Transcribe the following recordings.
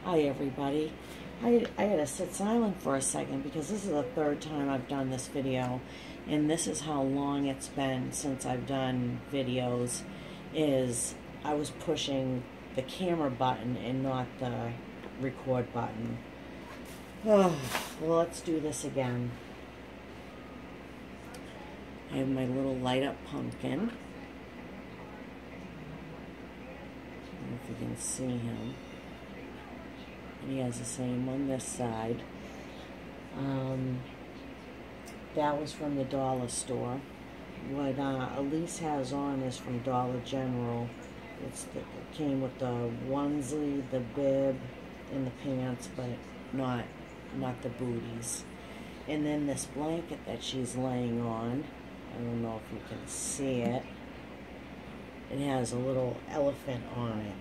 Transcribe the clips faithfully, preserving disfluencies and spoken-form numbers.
Hi everybody. I, I had to sit silent for a second because this is the third time I've done this video, and this is how long it's been since I've done videos. Is I was pushing the camera button and not the record button. Oh, well, let's do this again. I have my little light up pumpkin. I don't know if you can see him. And he has the same on this side. Um, that was from the dollar store. What uh, Elise has on is from Dollar General. It's the, it came with the onesie, the bib, and the pants, but not not the booties. And then this blanket that she's laying on, I don't know if you can see it. It has a little elephant on it.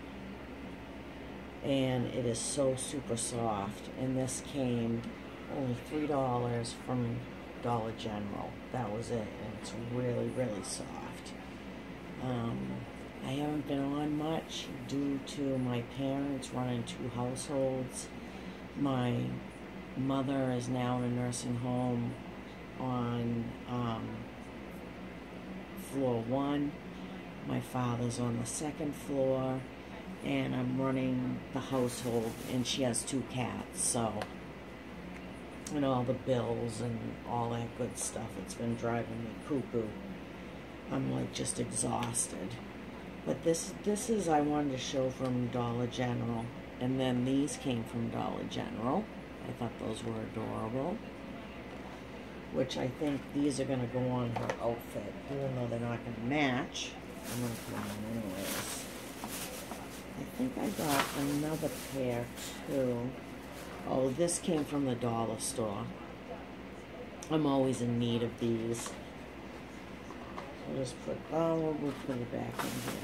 And it is so super soft. And this came only three dollars from Dollar General. That was it. And it's really, really soft. Um, I haven't been on much due to my parents running two households. My mother is now in a nursing home on um, floor one. My father's on the second floor. And I'm running the household, and she has two cats, so, and all the bills and all that good stuff. It's been driving me cuckoo. I'm like just exhausted. But this this is I wanted to show from Dollar General, and then these came from Dollar General. I thought those were adorable, which I think these are gonna go on her outfit, even though they're not gonna match. I'm gonna put them on anyways. I think I got another pair too. Oh, this came from the dollar store. I'm always in need of these. I'll just put, oh, we'll put it back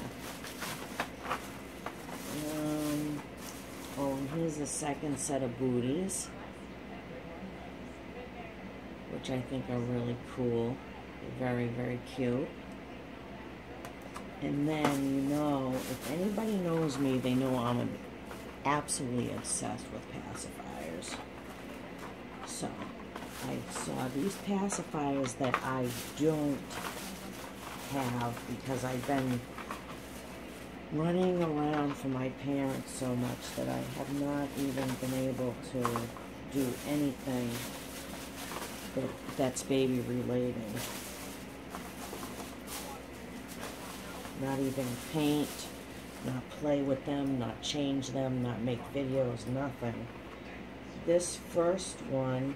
in here. Um, oh, here's the second set of booties, which I think are really cool. Very, very cute. And then, you know, if anybody knows me, they know I'm absolutely obsessed with pacifiers. So, I saw these pacifiers that I don't have because I've been running around for my parents so much that I have not even been able to do anything that, that's baby related. Not even paint, not play with them, not change them, not make videos, nothing. This first one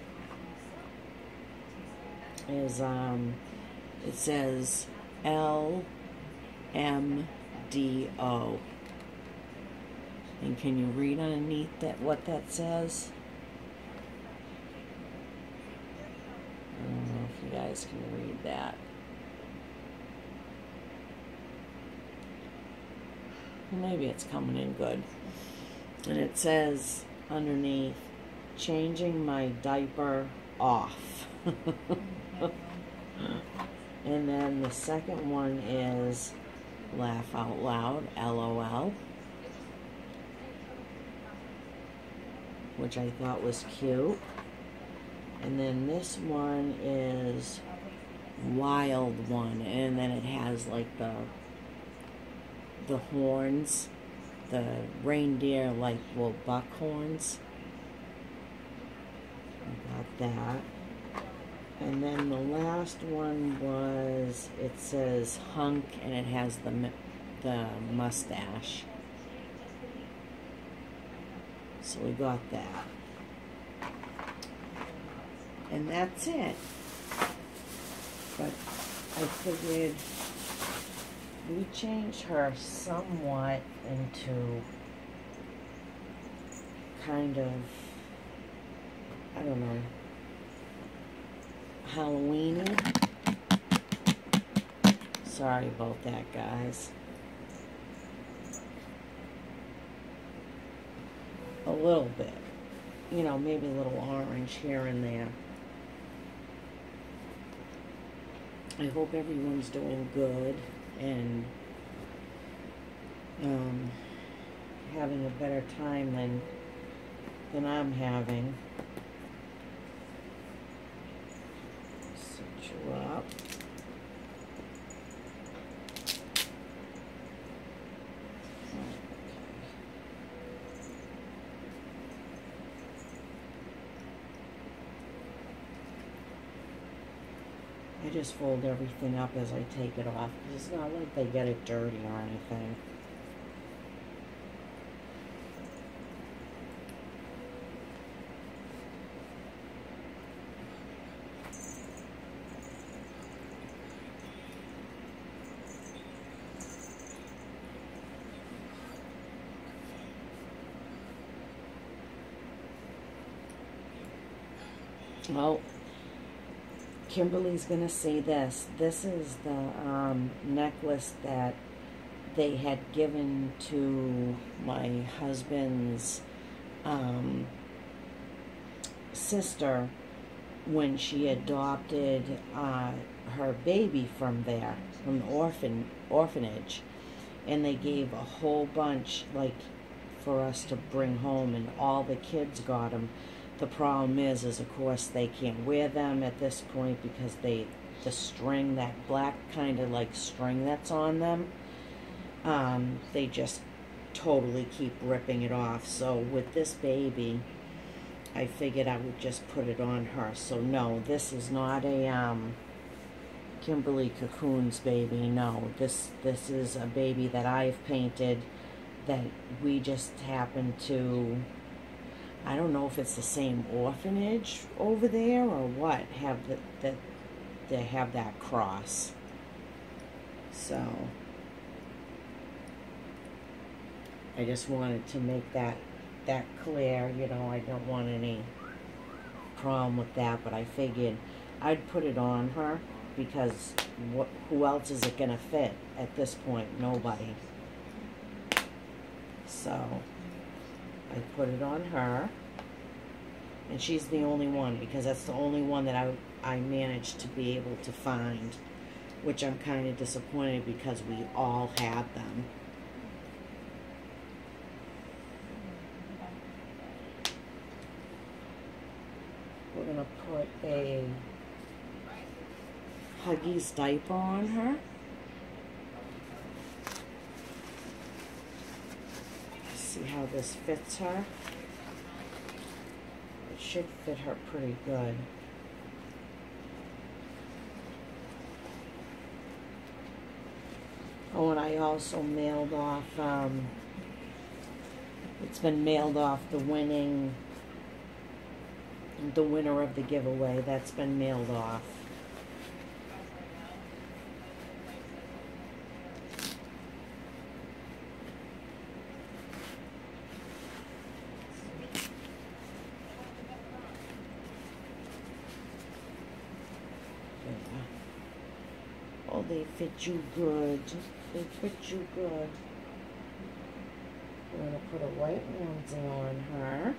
is, um, it says L M D O. And can you read underneath that what that says? I don't know if you guys can read that. Maybe it's coming in good. And it says underneath, changing my diaper off. And then the second one is laugh out loud, L O L, which I thought was cute. And then this one is wild one, and then it has like the the horns, the reindeer like well buck horns. I got that. And then the last one was, it says hunk, and it has the the mustache. So we got that. And that's it. But I figured we changed her somewhat into kind of, I don't know, Halloween-y. Sorry about that, guys. A little bit. You know, maybe a little orange here and there. I hope everyone's doing good and um, having a better time than than I'm having. Set you up. I just fold everything up as I take it off. It's not like they get it dirty or anything. Well, Kimberly's gonna see this. This is the um, necklace that they had given to my husband's um, sister when she adopted uh, her baby from there, from the orphan orphanage, and they gave a whole bunch, like, for us to bring home, and all the kids got them. The problem is, is of course they can't wear them at this point because they, the string, that black kind of like string that's on them, um, they just totally keep ripping it off. So with this baby, I figured I would just put it on her. So no, this is not a um, Kimberly Cocoons baby. No, this this is a baby that I've painted that we just happened to, I don't know if it's the same orphanage over there or what, have the, that they have that cross. So I just wanted to make that that clear. You know, I don't want any problem with that, but I figured I'd put it on her because what, who else is it gonna fit at this point? Nobody. So I put it on her, and she's the only one because that's the only one that I, I managed to be able to find, which I'm kind of disappointed because we all had them. We're going to put a Huggies diaper on her. See how this fits her. It should fit her pretty good. Oh, and I also mailed off, um, it's been mailed off, the winning, the winner of the giveaway. That's been mailed off. Oh, they fit you good. They fit you good. We're going to put a white onesie on her.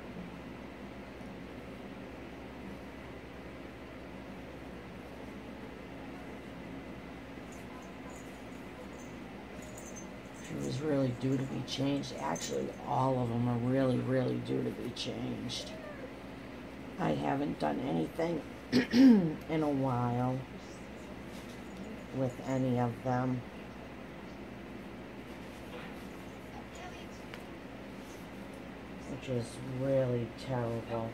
She was really due to be changed. Actually, all of them are really, really due to be changed. I haven't done anything in a while with any of them. Which is really terrible.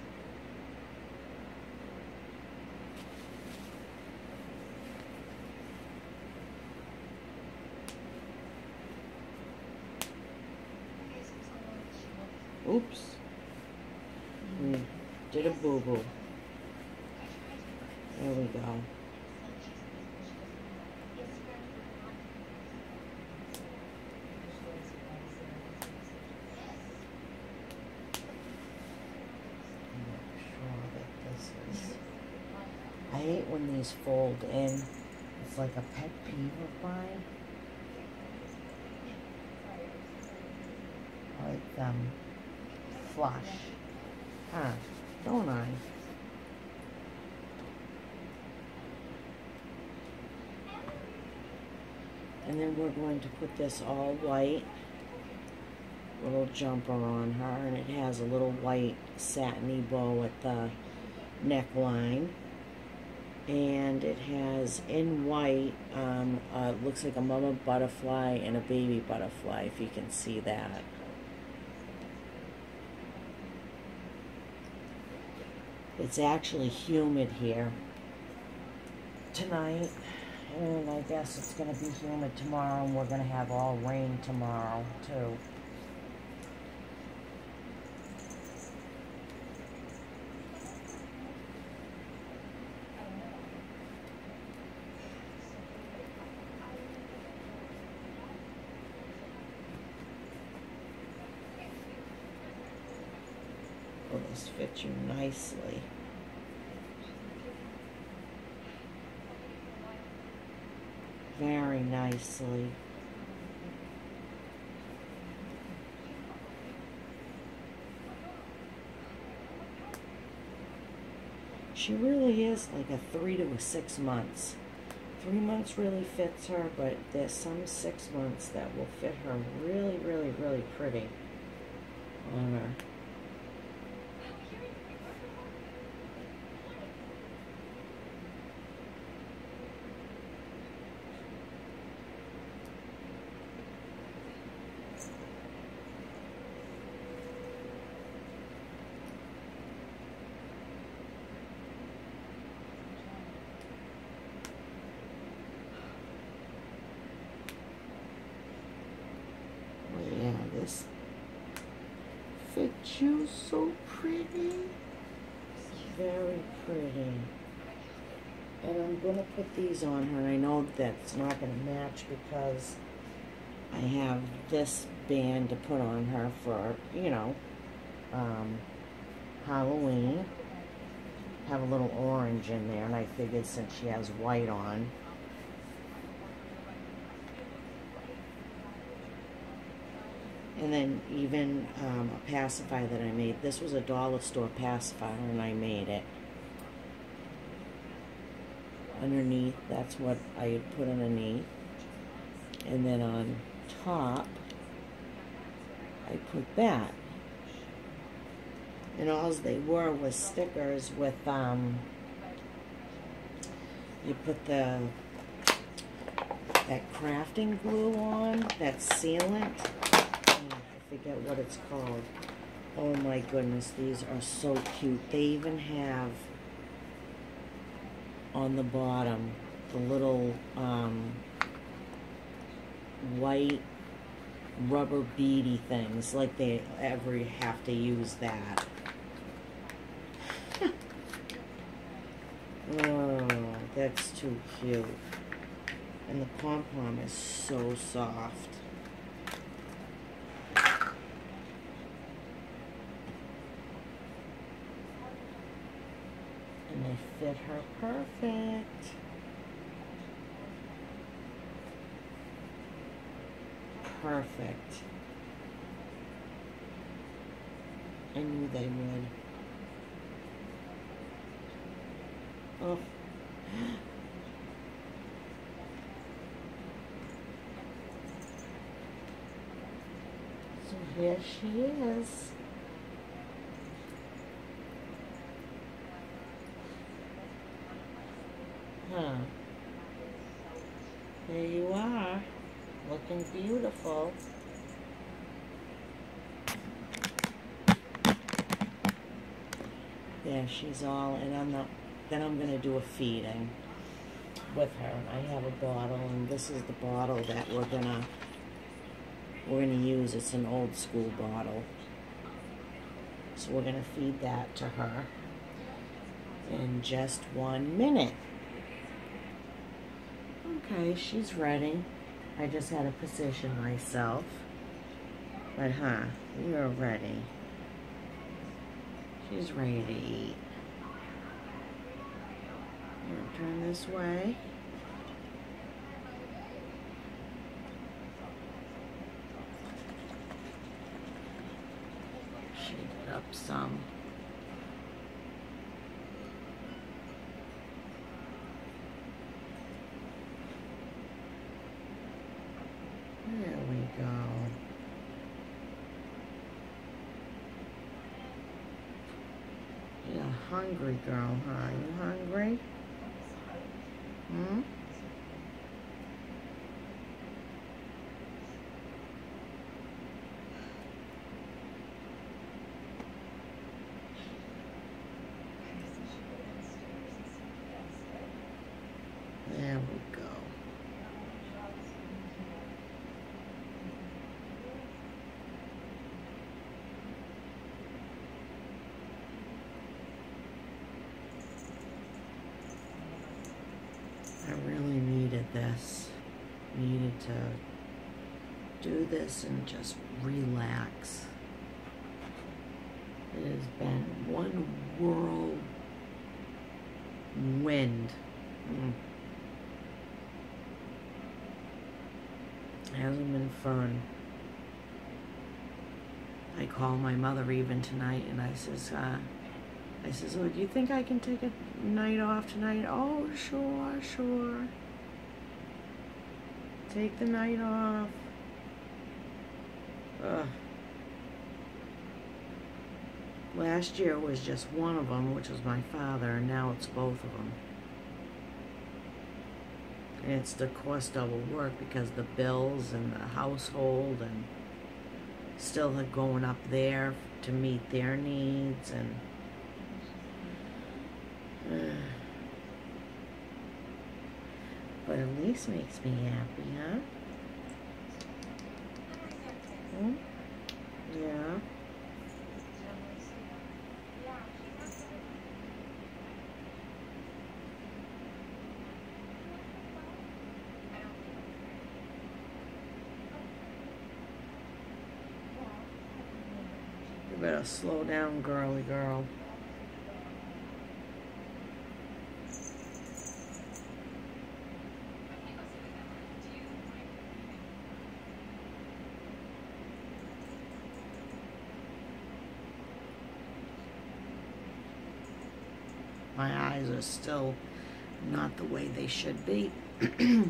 Oops. We did a boo-boo. There we go. I hate when these fold in. It's like a pet peeve of mine. I like them flush. Huh, don't I? And then we're going to put this all white little jumper on her, and it has a little white satiny bow at the neckline. And it has in white, um, uh, looks like a mama butterfly and a baby butterfly, if you can see that. It's actually humid here tonight, and I guess it's going to be humid tomorrow, and we're going to have all rain tomorrow, too. Will this fit you nicely? Very nicely. She really is like a three to a six months. Three months really fits her, but there's some six months that will fit her really, really, really pretty on her. This fits you so pretty, very pretty. And I'm going to put these on her, and I know that's not going to match because I have this band to put on her for, you know, um, Halloween. Have a little orange in there, and I figured since she has white on, and then even um, a pacifier that I made. This was a dollar store pacifier, and I made it. Underneath, that's what I had put underneath. And then on top, I put that. And all they were was stickers with, um, you put the, that crafting glue on, that sealant. I forget what it's called. Oh my goodness, these are so cute. They even have on the bottom the little um, white rubber beady things, like they ever have to use that. Oh, that's too cute. And the pom-pom is so soft. And they fit her perfect. Perfect. I knew they would. Oh. So here she is. Huh. There you are, looking beautiful. There she's all, and I'm not, then I'm going to do a feeding with her. I have a bottle, and this is the bottle that we're going to, we're going to use. It's an old school bottle. So we're going to feed that to her in just one minute. Okay, she's ready. I just had to position myself. But huh, you're ready. She's ready to eat. I'm gonna turn this way. Shake it up some. There we go. hungry, girl, huh? You hungry? Hmm? There we go. I really needed this. Needed to do this and just relax. It has been one whirlwind. Mm. It hasn't been fun. I called my mother even tonight and I says, uh, I says, oh, do you think I can take a night off tonight? Oh, sure, sure. Take the night off. Ugh. Last year was just one of them, which was my father, and now it's both of them. And it's the course double work because the bills and the household and still going up there to meet their needs and uh, but at least makes me happy, huh? Hmm? Yeah. You better slow down, girly girl. My eyes are still not the way they should be. They're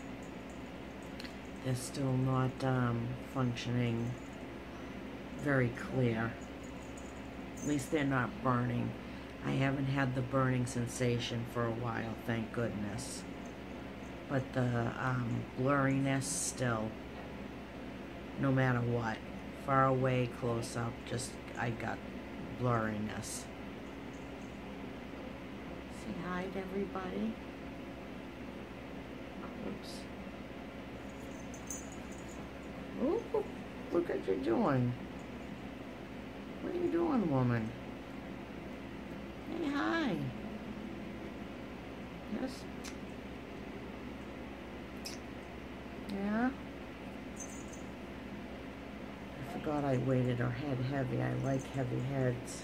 still not um, functioning very clear. At least they're not burning. I haven't had the burning sensation for a while, thank goodness. But the um, blurriness still, no matter what. Far away, close up, just I got blurriness. Say hi to everybody. Oops. Ooh, look what you're doing. What are you doing, woman? Hey, hi. Yes? Yeah? I forgot I weighted her head heavy. I like heavy heads.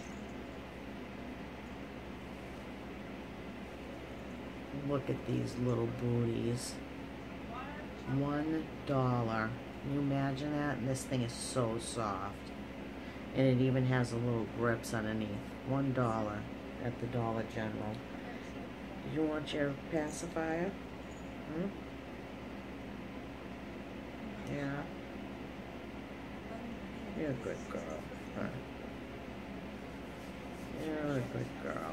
Look at these little booties. One dollar. Can you imagine that? And this thing is so soft. And it even has a little grips underneath. One dollar at the Dollar General. Do you want your pacifier? Hmm? Yeah. You're a good girl. Huh? You're a good girl.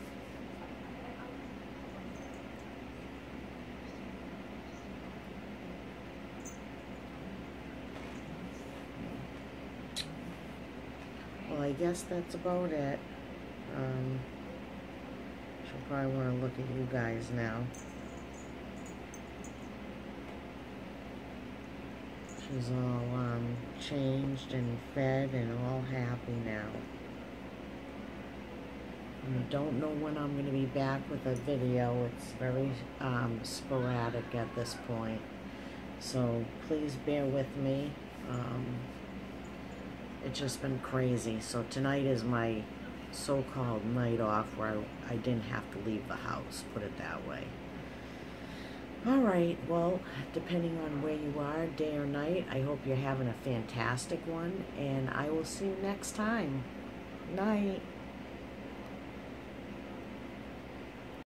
Well, I guess that's about it. Um, she'll probably want to look at you guys now. She's all um, changed and fed and all happy now. I don't know when I'm going to be back with a video. It's very um, sporadic at this point. So please bear with me. Um, it's just been crazy. So tonight is my so-called night off where I, I didn't have to leave the house, put it that way. Alright, well, depending on where you are, day or night, I hope you're having a fantastic one, and I will see you next time. Night.